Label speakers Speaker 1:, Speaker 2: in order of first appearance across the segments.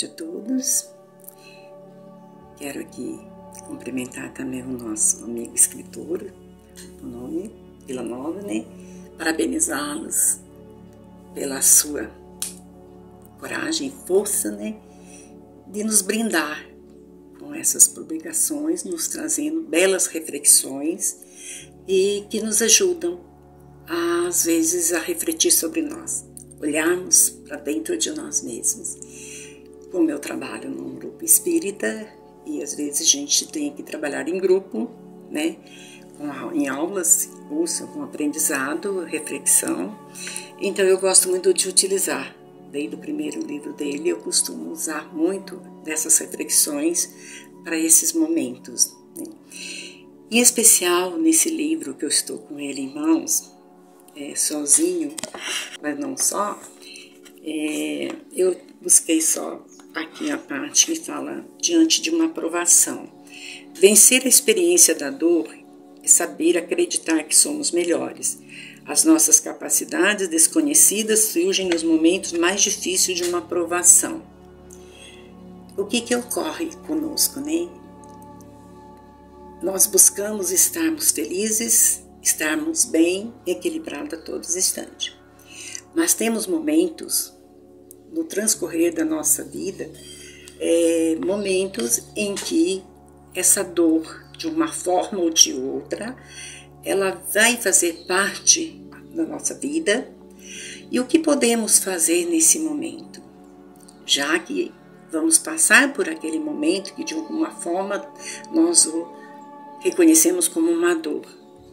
Speaker 1: noite a todos. Quero aqui cumprimentar também o nosso amigo escritor, o nome Vila Nova, né? Parabenizá-los pela sua coragem e força, né? De nos brindar com essas publicações, nos trazendo belas reflexões e que nos ajudam, às vezes, a refletir sobre nós, olharmos para dentro de nós mesmos. Como eu trabalho num grupo espírita e às vezes a gente tem que trabalhar em grupo, né? Em aulas, curso, com aprendizado, reflexão. Então eu gosto muito de utilizar. Desde o primeiro livro dele, eu costumo usar muito dessas reflexões para esses momentos, né? Em especial, nesse livro que eu estou com ele em mãos, sozinho, mas não só, eu busquei só aqui a parte que fala diante de uma provação. Vencer a experiência da dor é saber acreditar que somos melhores. As nossas capacidades desconhecidas surgem nos momentos mais difíceis de uma provação. O que ocorre conosco, né? Nós buscamos estarmos felizes, estarmos bem, equilibrados a todos os instantes. Mas temos momentos, no transcorrer da nossa vida, momentos em que essa dor, de uma forma ou de outra, ela vai fazer parte da nossa vida. E o que podemos fazer nesse momento? Já que vamos passar por aquele momento que de alguma forma nós o reconhecemos como uma dor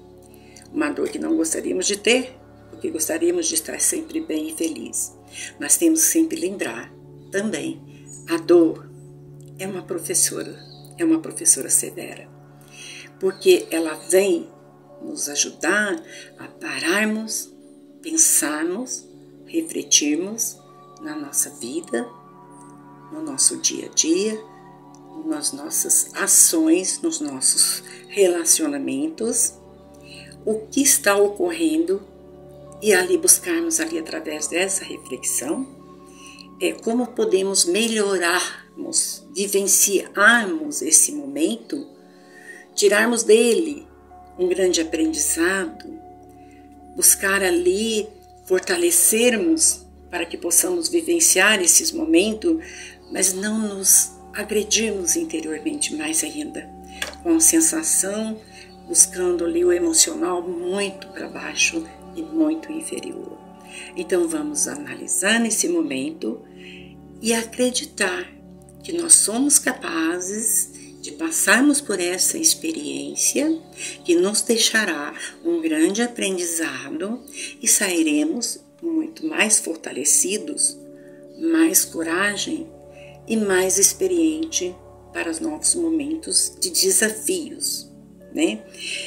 Speaker 1: que não gostaríamos de ter, porque gostaríamos de estar sempre bem e feliz. Mas temos que sempre lembrar também, a dor é uma professora severa, porque ela vem nos ajudar a pararmos, pensarmos, refletirmos na nossa vida, no nosso dia a dia, nas nossas ações, nos nossos relacionamentos, o que está ocorrendo, e ali buscarmos ali através dessa reflexão como podemos melhorarmos, vivenciarmos esse momento, tirarmos dele um grande aprendizado, buscar ali fortalecermos para que possamos vivenciar esses momentos, mas não nos agredirmos interiormente mais ainda, com a sensação, buscando ali o emocional muito para baixo e muito inferior. Então vamos analisar nesse momento e acreditar que nós somos capazes de passarmos por essa experiência que nos deixará um grande aprendizado e sairemos muito mais fortalecidos, mais coragem e mais experiente para os novos momentos de desafios, né?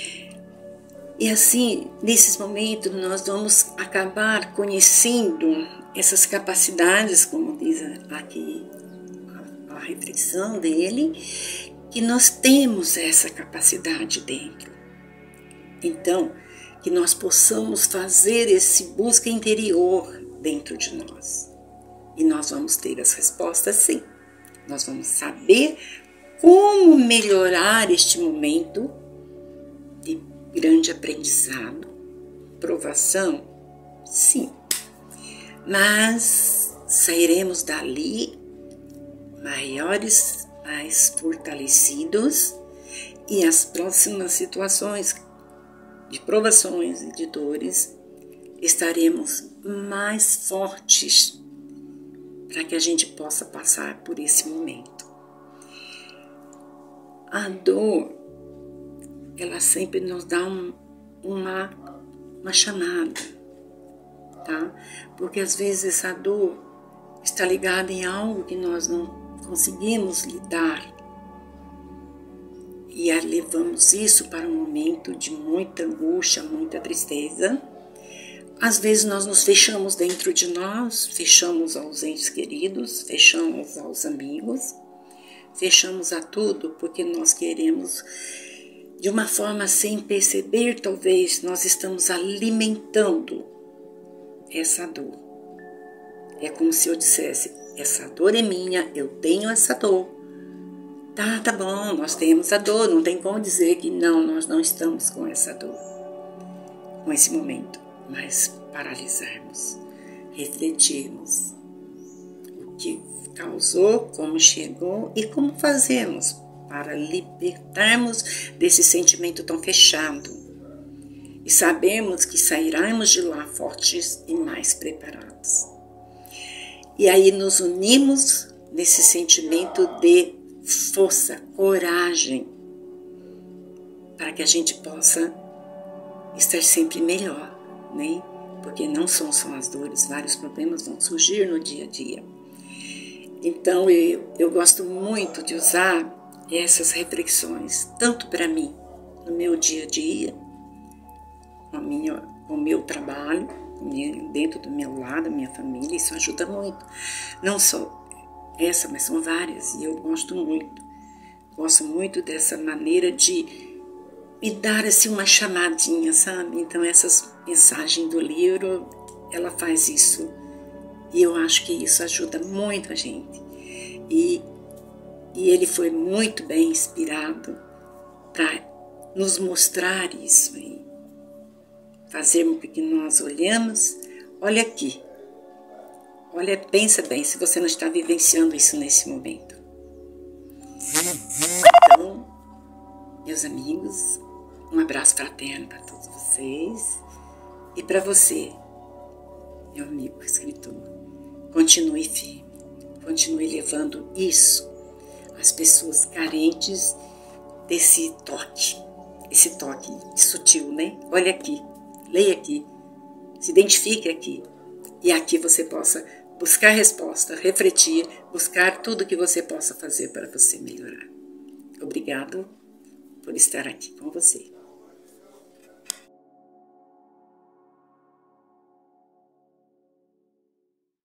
Speaker 1: E assim, nesses momentos, nós vamos acabar conhecendo essas capacidades, como diz aqui a reflexão dele, que nós temos essa capacidade dentro. Então, que nós possamos fazer esse busca interior dentro de nós. E nós vamos ter as respostas, sim. Nós vamos saber como melhorar este momento de grande aprendizado, provação, sim. Mas sairemos dali maiores, mais fortalecidos, e as próximas situações de provações e de dores estaremos mais fortes para que a gente possa passar por esse momento. A dor, ela sempre nos dá uma chamada, tá? Porque às vezes essa dor está ligada em algo que nós não conseguimos lidar e levamos isso para um momento de muita angústia, muita tristeza. Às vezes nós nos fechamos dentro de nós, fechamos aos entes queridos, fechamos aos amigos, fechamos a tudo porque nós queremos, de uma forma sem perceber, talvez nós estamos alimentando essa dor. É como se eu dissesse, essa dor é minha, eu tenho essa dor. Tá bom, nós temos a dor, não tem como dizer que não, nós não estamos com essa dor, com esse momento, mas paralisarmos, refletirmos o que causou, como chegou e como fazemos para libertarmos desse sentimento tão fechado e sabermos que sairemos de lá fortes e mais preparados. E aí nos unimos nesse sentimento de força, coragem, para que a gente possa estar sempre melhor, né? Porque não são só as dores, vários problemas vão surgir no dia a dia. Então eu gosto muito de usar essas reflexões, tanto para mim, no meu dia a dia, com o meu trabalho, dentro do meu lar, da minha família, isso ajuda muito. Não só essa, mas são várias, e eu gosto muito. Gosto muito dessa maneira de me dar assim uma chamadinha, sabe? Então essas mensagens do livro, ela faz isso. E eu acho que isso ajuda muito a gente. E ele foi muito bem inspirado para nos mostrar isso aí. Fazermos com que nós olhamos, olha aqui. Olha, pensa bem se você não está vivenciando isso nesse momento. Então, meus amigos, um abraço fraterno para todos vocês. E para você, meu amigo escritor, continue firme, continue levando isso às pessoas carentes desse toque, esse toque sutil, né? Olha aqui, leia aqui, se identifique aqui. E aqui você possa buscar resposta, refletir, buscar tudo que você possa fazer para você melhorar. Obrigado por estar aqui com você.